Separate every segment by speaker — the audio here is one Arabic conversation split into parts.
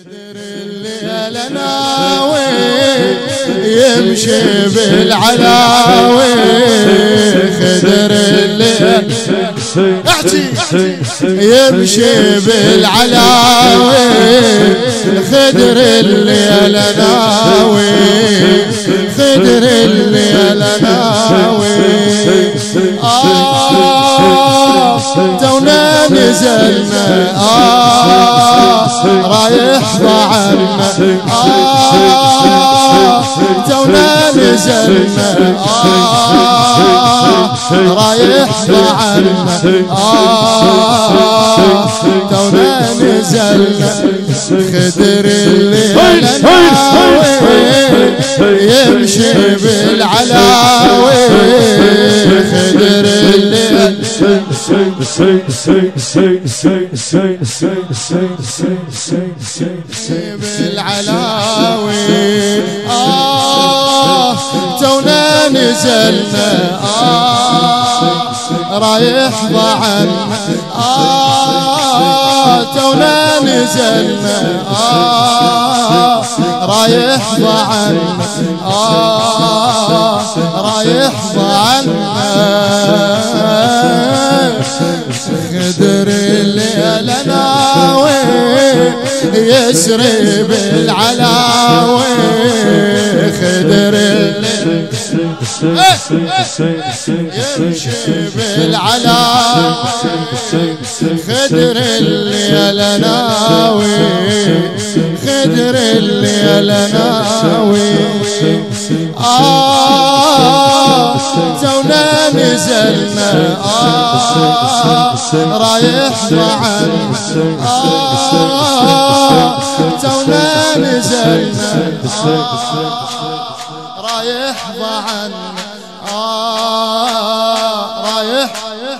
Speaker 1: خدر الليل ناوي يمشي بالعلاوي، خدر الليل يمشي بالعلاوي، خدر الليل ناوي، خدر الليل ناوي. تونا نزلنا رايح ضعنا، تونا نزلنا رايح ضعنا، تونا نزلنا. خدر الليل ناوي يمشي بالعلاوي، خدر الليل بالعلاوي. تونا نزلنا رايح ضعنا، تونا نزلنا رايح ضعنا، رايح ضعنا. خدر الليل ناوي يسري بالعلاوي، خدر الليل يمشي بالعلاوي، خدر الليل ناوي، خدر الليل ناوي. تونا نزلنا رايح ضعنا، تونا نزلنا رايح ضعنا، رايح.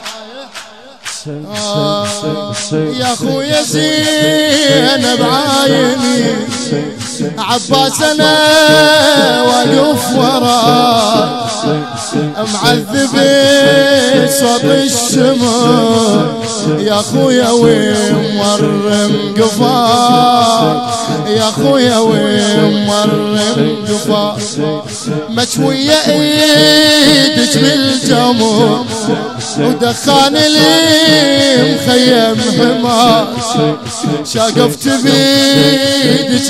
Speaker 1: يا خويا زينب عايني عباس انا واقف وراك، معذب صوت الشمر يا خويا ومورم قفاك، يا خويا ومورم قفاك. مشوية ايدك بالجمر ودخان لي مخيم حمار، شاقفت بيدك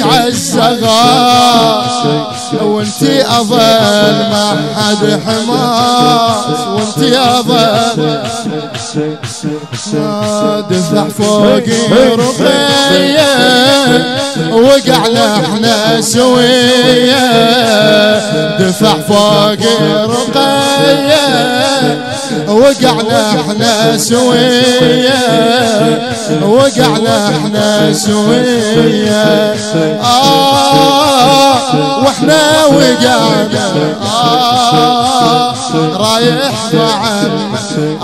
Speaker 1: عالزغار وانتي اظل ما حد حمار، وانتي اظل. دفع فوقي رقية وقعنا احنا سوية، دفع فوقي رقية وقعنا احنا سوية، وقعنا احنا سوية. واحنا وقعنا رايح ضعنا،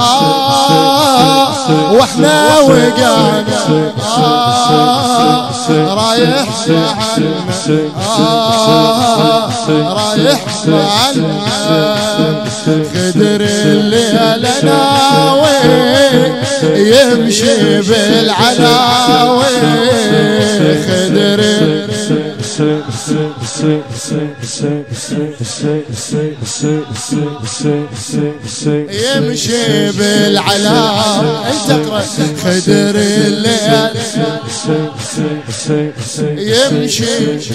Speaker 1: واحنا وقعنا رايح ضعنا، رايح ضعنا. خدر الليل ناوي يمشي بالعلاوي، خدر يمشي بالعلاوي. انت اقرا. خدر الليل يمشي،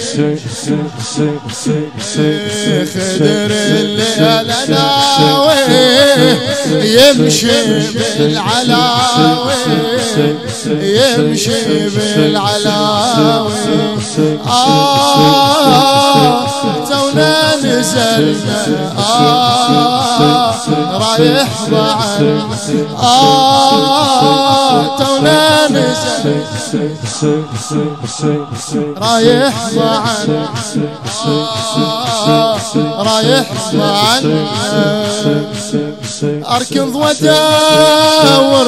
Speaker 1: خدر الليل ناوي يمشي بالعلاوي، يمشي بالعلاوي. تونا نزلنا رايح ضعنا، تونا نزلنا رايح ضعنا، رايح ضعنا. اركض وادور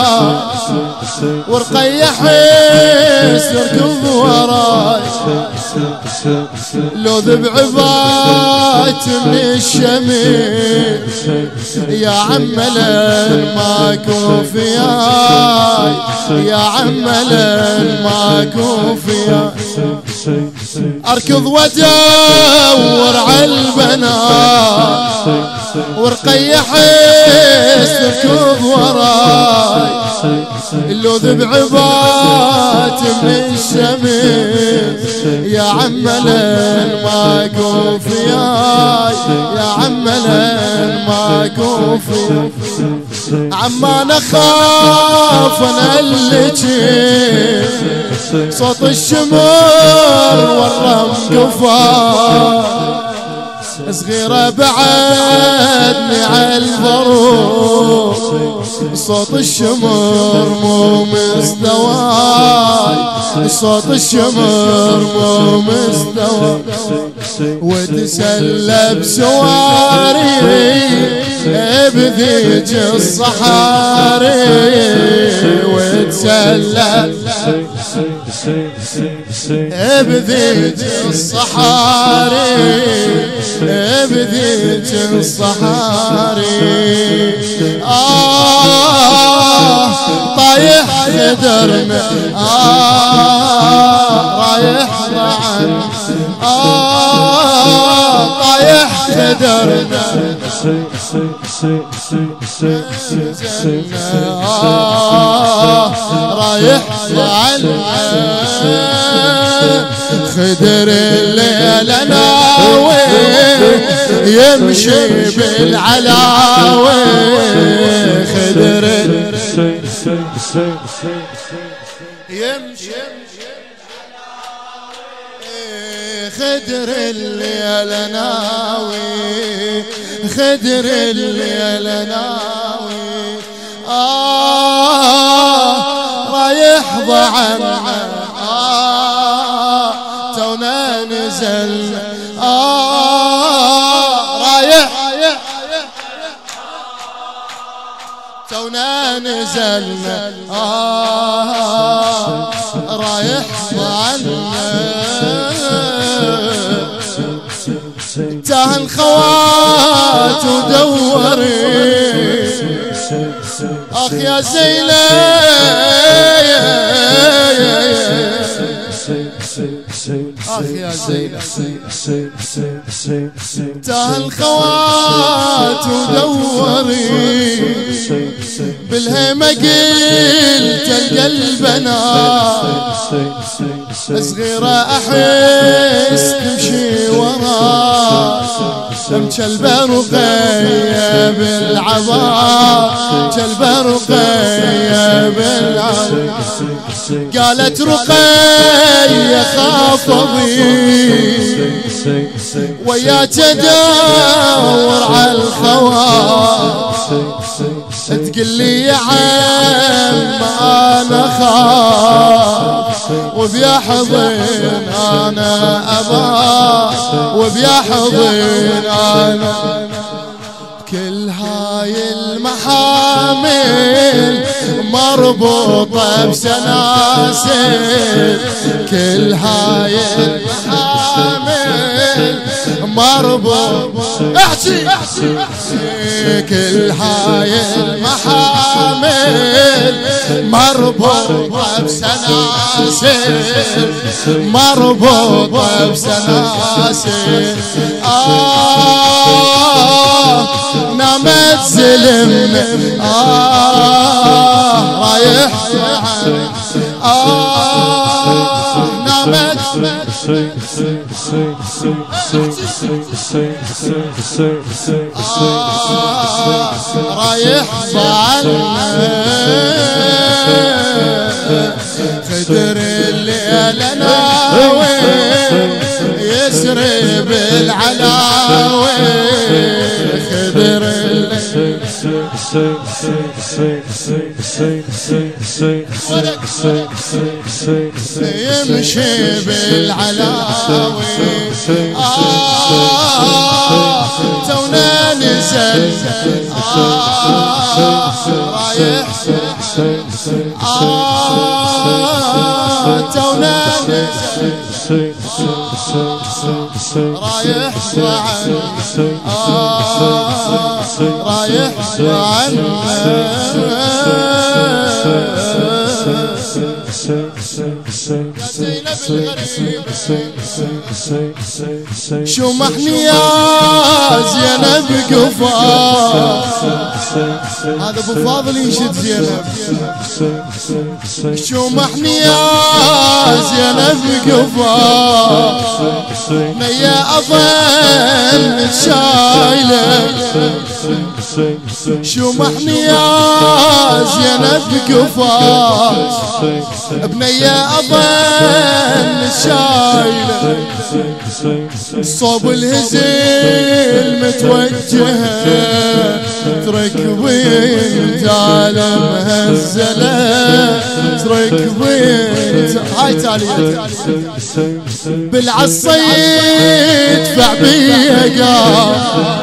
Speaker 1: عالبنات ورقيح يركض وراي، لوذ بعبات من الشمس يا عملا ماكو فياي يا عملا ماكو فياي اركض وادور على البنات ورقيح تركض وراي اللوذ بعبات من الشمس يا عملا ماكو فياي يا عملا ماكو فياي عمان اخاف انا اللجي صوت الشمر والرم قفاي صغيرة بعدني عالفروق صوت الشمر مو مستواي صوت الشمر مو مستواي وتسلب سواري بذيج الصحاري وتسلب بذيج الصحاري بذيج الصحاري طايح خدرنا رايح معنا طايح خدرنا رايح معنا خدر الليل ناوي يمشي بالعلاوي خدر يمشي خدر الليل ناوي خدر الليل ناوي رايح ضعنا تونا نزل رايح تونا نزلنا رايح ضعنا تاه الخوات ودوري اخ يا زينب اخ يا زينب تاه الخوات ودوري بالهيمة قلت تلقى البنات صغيرة احس تمشي وراي كلبة رقية بالعباء كلبة رقية بالعباء قالت رقية خاف اضيع وياك ادور على الخوات تقول لي يا عم انا خاف وبيا حضن انا ابا وبيا حضن انا كل هاي المحامل مربوطة بسلاسل كل هاي المحامل مربوطة احكي كل هاي المحامل مربوطة بسلاسل مربوطة بسلاسل نامت زلمنا رايح نامت رايح ضعنا خدر الليل ناوي يسري بالعلاوي خدر يمشي بالعلاوي تونا نزل رايح تونا رايح وعنا رايح وعنا شو محني يا زينب قفا هذا ابو فاضل ينشد زينب شو محني يا زينب قفا نيا اظل متشايله شو محني يا زينب قفا بنية أظن شايلة صوب الهزيل متوجهة تركبين على مهزلة تركبين هاي تالية بالعصيد يدفع بيها قام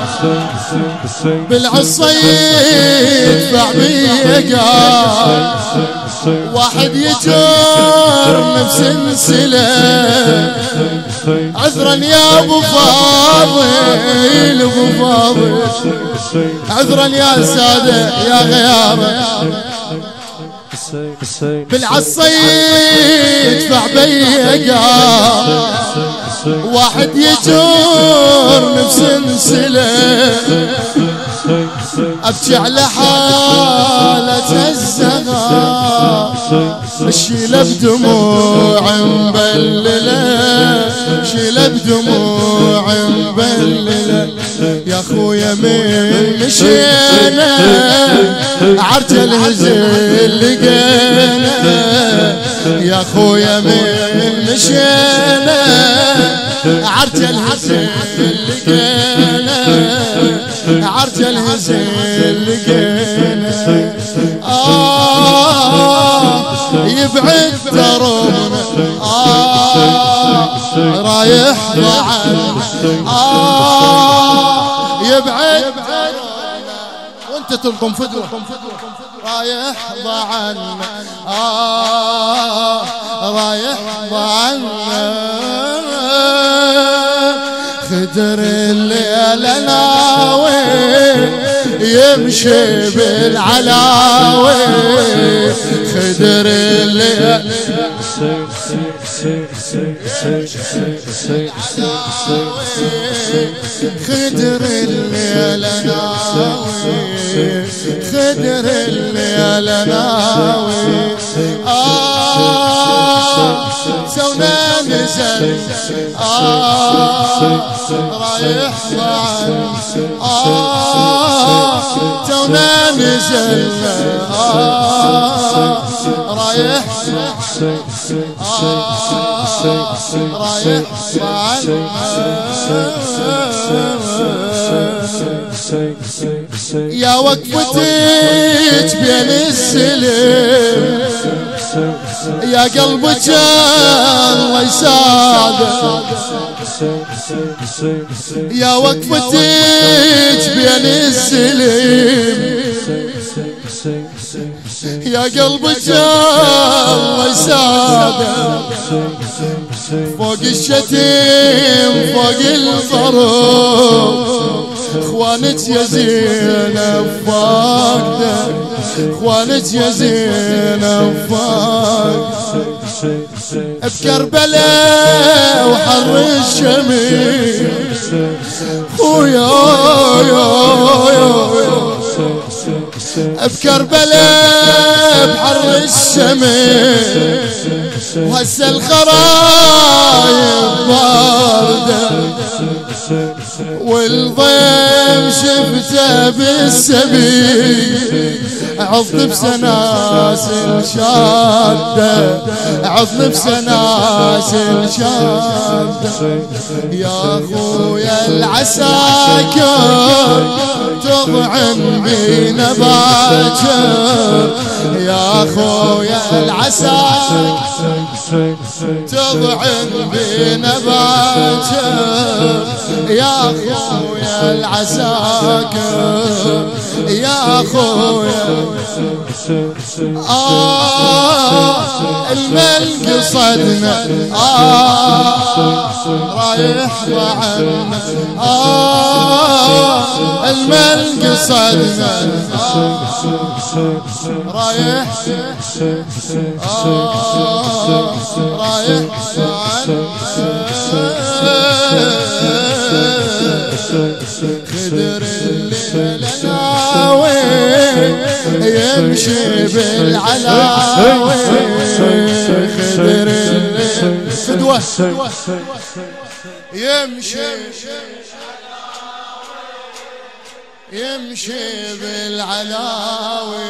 Speaker 1: بالعصيد يدفع بيها قام واحد يجرني بسلسلة عذرا يا ابو فاضل ابو فاضل عذرا يا سادة يا غيابة بالعصيد يدفع بيا قام واحد يجرني بسلسلة ابكي على حالة الزغار الشيلة بدموع مبللة شيلة بدموع مبللة يا خويا من مشينا عرج الهزيل لقينا يا خويا من مشينا عرج الهزيل لقينا عرج الهزيل لقينا يبعد دربنا رايح ضعنا يبعد وانت تلقم فدوة رايح ضعنا رايح ضعنا خدر الليل ناوي يمشي بالعلاوي خدر الليل خدر الليل ناوي خدر الليل ناوي سونا نزل رايح ضعن تونا نزل رايح رايح ضعن يا وقفتك بين السلم يا قلبك الله يساعدك يا وقفتك بين السلم يا قلبك الله يساعدك فوق الشتيم فوق الضرب اخوانك يا زينب فاقدك اخوانك يا زينب فاقدك بكربلاء وحر الشمس خويا بكربلاء بحر الشمس وهسه الخرايب باردة والضيم شفته بالسبيل عضني بسناسل شادة عضني بسناسل شادة يا خويا العساكر تضعن بينا باكر يا خويا العساك تضعن بنباكر يا خويا العساك يا خويا الملك صدنا رايح ضعنا الملك صدنا رايح رايح خدر الليل ناوي يمشي بالعلاوي خدر الليل فدوة يمشي بالعلاوي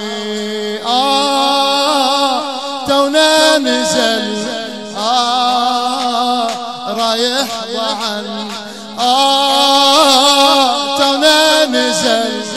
Speaker 1: تونا نزل رايح ضعن تونا نزل